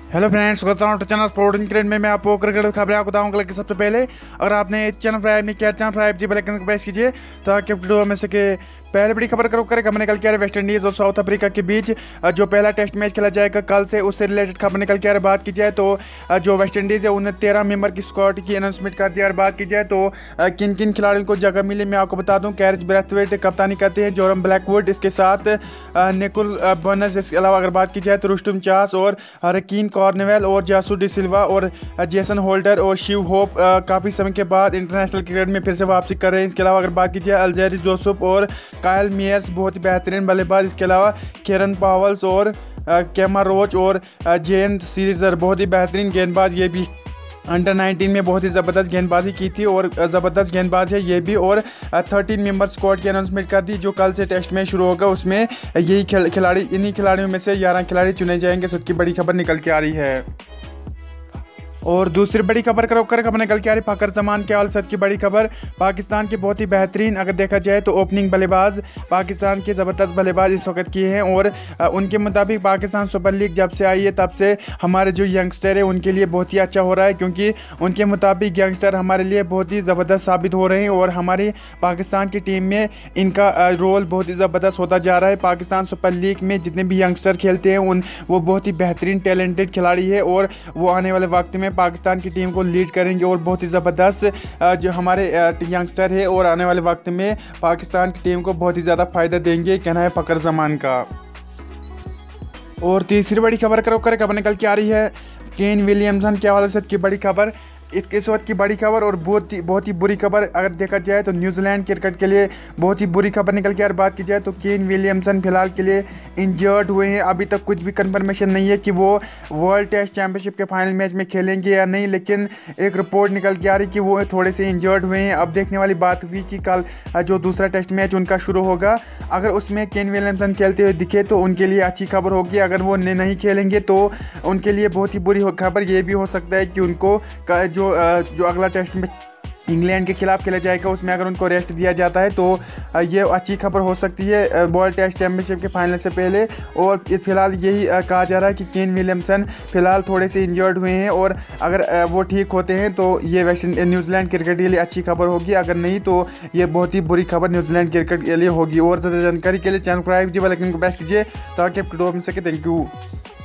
Hello friends, स्वागत है channel sporting cricket में। मैं आपको क्रिकेट खबरें आपको बताऊंगा। कि सबसे पहले अगर आपने इस चैनल पर नहीं किया, चैनल पर जी बेल आइकन को प्रेस कीजिए ताकि वीडियो में से के पहले बड़ी खबर करें निकल के आ रही वेस्ट इंडीज और साउथ अफ्रीका के बीच जो पहला टेस्ट मैच खेला जाएगा कल से, उससे रिलेटेड खबर निकल के आ रही। बात की जाए तो जो वेस्ट इंडीज है उन्हें 13 मेंबर की स्क्वाड की अनाउंसमेंट कर दिया। और बात की जाए तो किन किन खिलाड़ियों को जगह मिली, मैं आपको बता दूं। कैरिस ब्रैथवेट कप्तानी करते हैं, जोरम ब्लैकवुड, इसके साथ निकुल बर्नर्स, इसके अलावा अगर बात की जाए तो रुस्तुम चास और हरकीन कॉर्नवेल और जासू डी सिल्वा और जेसन होल्डर और शिव होप काफ़ी समय के बाद इंटरनेशनल क्रिकेट में फिर से वापसी कर रहे हैं। इसके अलावा अगर बात की जाए अल्जेरी जोसेफ और कायल मेयर्स बहुत ही बेहतरीन बल्लेबाज, इसके अलावा केरन पावल्स और केमा रोच और जेन सीरीजर बहुत ही बेहतरीन गेंदबाज, ये भी अंडर 19 में बहुत ही ज़बरदस्त गेंदबाजी की थी और ज़बरदस्त गेंदबाज है ये भी। और 13 मेंबर स्क्वाड की अनाउंसमेंट कर दी जो कल से टेस्ट मैच शुरू होगा, उसमें यही खिलाड़ी इन्हीं खिलाड़ियों में से 11 खिलाड़ी चुने जाएंगे। इसकी की बड़ी खबर निकल के आ रही है। और दूसरी बड़ी खबर खबर निकल के आ रही फ़खर जमान के आलसद की बड़ी खबर। पाकिस्तान के बहुत ही बेहतरीन अगर देखा जाए तो ओपनिंग बल्लेबाज पाकिस्तान के ज़बरदस्त बल्लेबाज इस वक्त किए हैं। और उनके मुताबिक पाकिस्तान सुपर लीग जब से आई है तब से हमारे जो यंगस्टर है उनके लिए बहुत ही अच्छा हो रहा है, क्योंकि उनके मुताबिक यंगस्टर हमारे लिए बहुत ही ज़बरदस्त साबित हो रहे हैं और हमारी पाकिस्तान की टीम में इनका रोल बहुत ही ज़बरदस्त होता जा रहा है। पाकिस्तान सुपर लीग में जितने भी यंगस्टर खेलते हैं वो बहुत ही बेहतरीन टैलेंटेड खिलाड़ी है और वो आने वाले वक्त में पाकिस्तान की टीम को लीड करेंगे और बहुत ही ज़बरदस्त जो हमारे यंगस्टर है और आने वाले वक्त में पाकिस्तान की टीम को बहुत ही ज़्यादा फ़ायदा देंगे, कहना है फ़खर जमान का। और तीसरी बड़ी खबर निकल के आ रही है केन विलियमसन के हवाले से की बड़ी खबर। इस वक्त की बड़ी खबर और बहुत ही बुरी खबर अगर देखा जाए तो न्यूजीलैंड क्रिकेट के लिए बहुत ही बुरी खबर निकल के। यार बात की जाए तो केन विलियमसन फिलहाल के लिए इंजर्ड हुए हैं। अभी तक कुछ भी कंफर्मेशन नहीं है कि वो वर्ल्ड टेस्ट चैंपियनशिप के फाइनल मैच में खेलेंगे या नहीं, लेकिन एक रिपोर्ट निकल के आ रही कि वो थोड़े से इंजर्ड हुए हैं। अब देखने वाली बात हुई कि कल जो दूसरा टेस्ट मैच उनका शुरू होगा, अगर उसमें केन विलियमसन खेलते हुए दिखे तो उनके लिए अच्छी खबर होगी। अगर वो नहीं खेलेंगे तो उनके लिए बहुत ही बुरी खबर ये भी हो सकता है कि उनको जो अगला टेस्ट में इंग्लैंड के खिलाफ खेला जाएगा उसमें अगर उनको रेस्ट दिया जाता है तो ये अच्छी खबर हो सकती है वर्ल्ड टेस्ट चैंपियनशिप के फाइनल से पहले। और फिलहाल यही कहा जा रहा है कि केन विलियमसन फिलहाल थोड़े से इंजर्ड हुए हैं और अगर वो ठीक होते हैं तो ये न्यूजीलैंड क्रिकेट के लिए अच्छी खबर होगी, अगर नहीं तो ये बहुत ही बुरी खबर न्यूजीलैंड क्रिकेट के लिए होगी। और ज़्यादा जानकारी के लिए चैनल को सब्सक्राइब कीजिए, बेल आइकन को प्रेस कीजिए ताकि आप वीडियो मिल सके। Thank you.